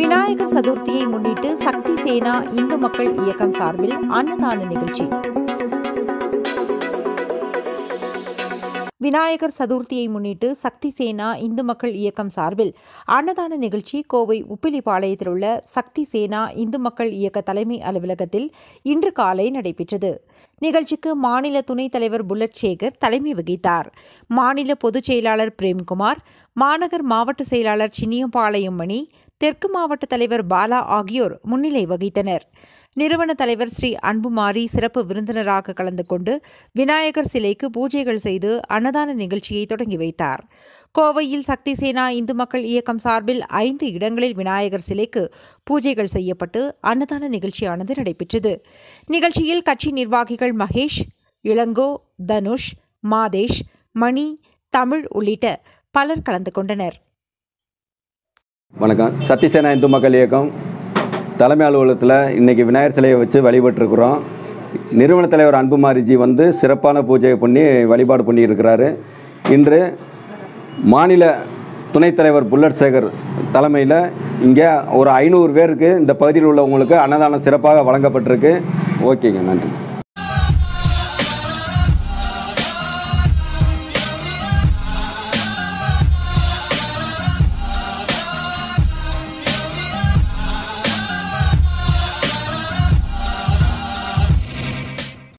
விநாயகர் சதுர்த்தியை முன்னிட்டு சக்தி சேனா இந்து மக்கள் இயக்கம் சார்பில் அன்னதான நிகழ்ச்சி. விநாயகர் சதுர்த்தியை முன்னிட்டு சக்தி சேனா இந்து மக்கள் இயக்கம் சார்பில் அன்னதான நிகழ்ச்சி கோவை உப்பிலிபாளையத்தில் உள்ள சக்தி சேனா இந்து மக்கள் இயக்க தலைமை அலுவலகத்தில் இன்று காலை நடைபெற்றது. நிகழ்ச்சிக்கு மாநில துணைத் தலைவர் புல்லட் சேகர் தலைமை வகித்தார். மாநில பொதுச் செயலாளர் பிரேம்குமார், மாநகர் மாவட்ட செயலாளர் சின்னியம்பாளையம் மணி, தெற்கு மாவட்ட தலைவர் பாலா ஆகியோர் முன்னிலை வகித்தனர். நிறுவன தலைவர் ஸ்ரீ அன்புமாரி சிறப்பு விருந்தினராக கலந்து கொண்டு விநாயகர் சிலைக்கு பூஜைகள் செய்து அன்னதான நிகழ்ச்சியை தொடங்கி வைத்தார். கோவையில் சக்தி சேனா இந்து மக்கள் இயக்கம் சார்பில் 5 இடங்களில் விநாயகர் சிலைக்கு பூஜைகள் செய்யப்பட்டு அன்னதான நிகழ்ச்சியானது நடைபெற்றது. நிகழ்ச்சியில் கட்சி நிர்வாகிகள் மகேஷ், இளங்கோ, தனுஷ், மாதேஷ், மணி, தமிழ் உள்ளிட்ட பலர் கலந்து கொண்டனர். வணக்கம். சக்தி சேனா இந்து மக்கள் இயக்கம் தலைமை அலுவலகத்தில் இன்றைக்கி விநாயகர் சிலையை வச்சு வழிபட்டுருக்குறோம். நிறுவன தலைவர் அன்புமாரிஜி சிறப்பான பூஜை பண்ணி வழிபாடு பண்ணியிருக்கிறாரு. இன்று மாநில துணைத் தலைவர் புல்லட் சேகர் தலைமையில் இங்கே ஒரு 500 பேருக்கு இந்த பகுதியில் உள்ளவங்களுக்கு அன்னதானம் சிறப்பாக வழங்கப்பட்டிருக்கு. ஓகேங்க, நன்றி.